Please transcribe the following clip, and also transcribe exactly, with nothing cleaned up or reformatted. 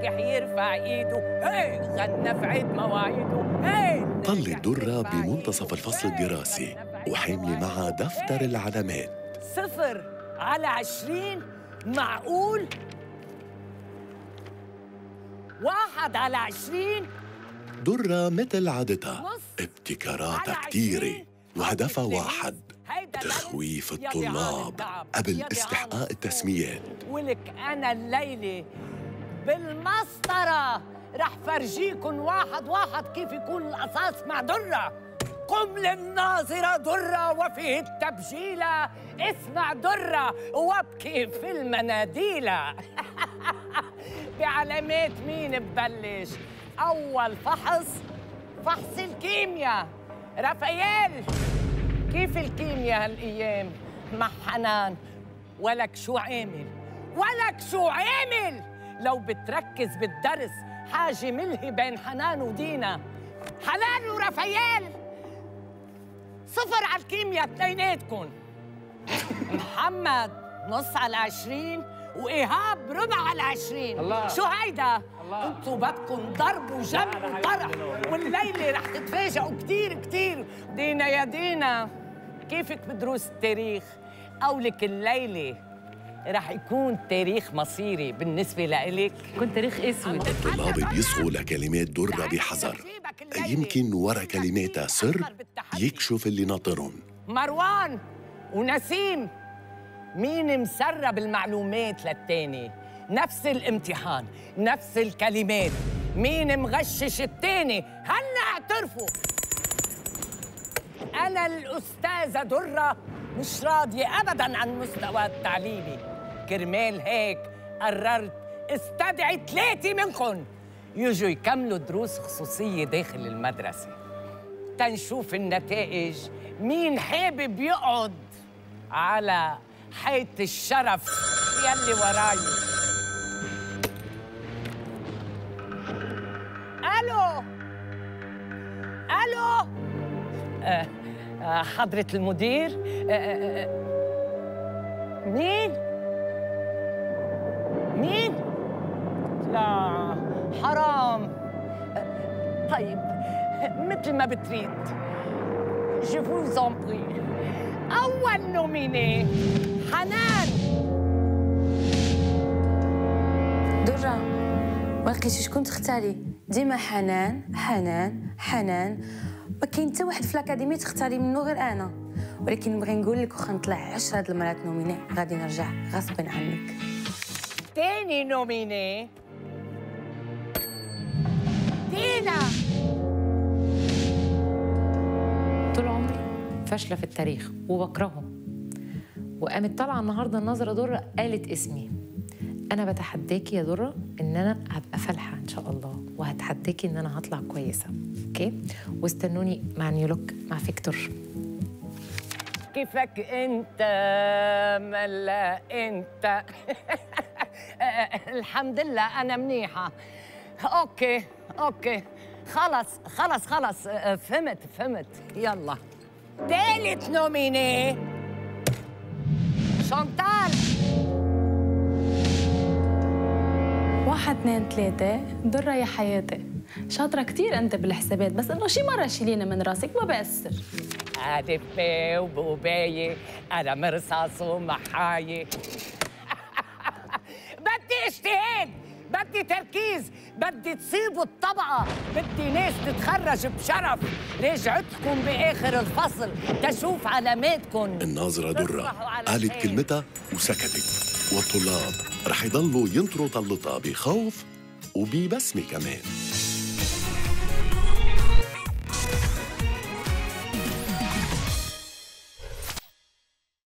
ناجح يرفع ايده، هي غنى في عيد مواعيده، هي طلت درة بمنتصف الفصل الدراسي وحاملة معها دفتر العلامات. صفر على عشرين معقول؟ واحد على عشرين؟ درة مثل عادتها ابتكاراتها كتيرة وهدفها واحد، تخويف الطلاب قبل استحقاق التسميات. ولك أنا الليلة بالمسطرة رح فرجيكن واحد واحد كيف يكون القصاص مع درة. قم للناظرة درة وفيه التبجيلة، اسمع درة وابكي في المناديلة. بعلامات مين ببلش؟ أول فحص فحص الكيمياء. رافائيل، كيف الكيمياء هالأيام مع حنان؟ ولك شو عامل؟ ولك شو عامل؟ لو بتركز بالدرس حاجة ملهي بين حنان ودينا. حنان ورافائيل صفر على الكيمياء اثنيناتكم. محمد نص على عشرين وإيهاب ربع على عشرين. الله. شو هيدا؟ الله. انتوا بدكم ضرب وجنب وطرح، والليلة رح تتفاجئوا كتير كتير. دينا يا دينا، كيفك بدروس التاريخ؟ قولك الليلة رح يكون تاريخ مصيري بالنسبة لإلك. كنت تاريخ اسود. الطلاب بيصغوا لكلمات درة بحذر، يمكن ورا كلماتها سر يكشف اللي ناطرهم. مروان ونسيم، مين مسرب المعلومات للتاني؟ نفس الامتحان، نفس الكلمات، مين مغشش التاني؟ هلا اعترفوا. أنا الأستاذة درة مش راضية أبداً عن مستوى التعليمي، كرمال هيك قررت استدعي ثلاثة منكم يجوا يكملوا دروس خصوصية داخل المدرسة تنشوف النتائج. مين حابب يقعد على حيط الشرف يلي وراي؟ ألو ألو أه أه حضرة المدير. أه أه مين؟ مين؟ لا حرام. أه طيب مثل ما بتريد. Je vous en prie. أول نوميني حنان. درة، ما لقيتيش شكون تختاري؟ ديما حنان حنان حنان، ما كاين حتى واحد في الاكاديميه تختاري منه غير انا. ولكن نبغي نقول لك واخا نطلع عشرة هاد المرات نوميني غادي نرجع غصب عنك. تاني نوميني دينا. طول عمري فاشله في التاريخ وبكرهه، وقامت طالعه النهارده النظره درة قالت اسمي. انا بتحداكي يا درة ان انا هبقى فالحه ان شاء الله، وهتحداكي ان انا هطلع كويسه. اوكي؟ واستنوني مع نيولوك مع فيكتور. كيفك انت ملا انت؟ الحمد لله انا منيحه. اوكي اوكي خلص خلص خلص فهمت فهمت. يلا ثالث نوميني شانتال. واحد اثنين ثلاثة. درة يا حياتي، شاطرة كتير أنت بالحسابات، بس إنه شي مرة شيلينا من راسك ما بأثر. ألف ب وبوباية، أنا مرصاص ومحاية. بدي اجتهاد، بدي تركيز، بدي تصيبوا الطبقة، بدي ناس تتخرج بشرف. رجعتكم بآخر الفصل تشوف علاماتكم. الناظرة درة قالت كلمتها وسكتت، والطلاب رح يضلوا ينطروا طلتها بخوف وببسمة كمان.